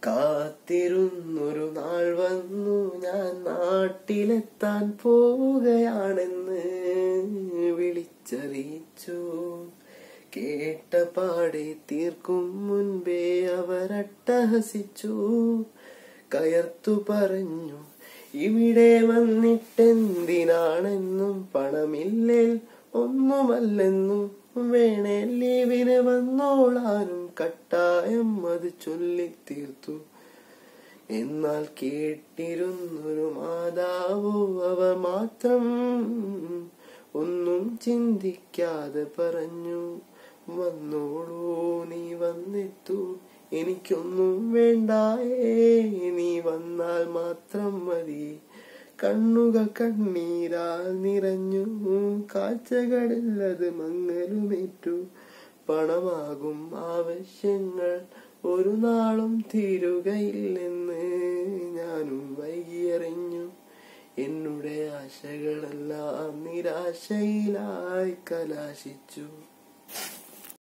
കാത്തിരുന്നൊരു നാൾ വന്നു, ഞാൻ നാട്ടിലെത്താൻ പോവുകയാണെന്ന് വിളിച്ചറിയിച്ചു. കേട്ട പാടെ തീർക്കും മുൻപേ അവരട്ടഹസിച്ചു. കയർത്തു പറഞ്ഞു, ഇവിടെ വന്നിട്ടെന്തിനാണെന്നും, പണമില്ലേൽ ഒന്നുമല്ലെന്നും, വേണേ ലീവിന് വന്നോളാനും കട്ടായം അത് ചൊല്ലിത്തീർത്തു. എന്നാൽ കേട്ടിരുന്നൊരു മാതാവോ അവർ മാത്രം ഒന്നും ചിന്തിക്കാതെ പറഞ്ഞു, വന്നോളൂ, നീ വന്നെത്തൂ, എനിക്കൊന്നും വേണ്ടായേ, നീ വന്നാൽ മാത്രം മതി. കണ്ണുകൾ കണ്ണീരാൽ നിറഞ്ഞു, കാഴ്ചകളില്ലത് മങ്ങലുമേറ്റു. പണമാകും ആവശ്യങ്ങൾ ഒരു നാളും തീരുകയില്ലെന്ന് ഞാനും വൈകിയറിഞ്ഞു. എന്നുടെ ആശകളെല്ലാം നിരാശയിലായി കലാശിച്ചു.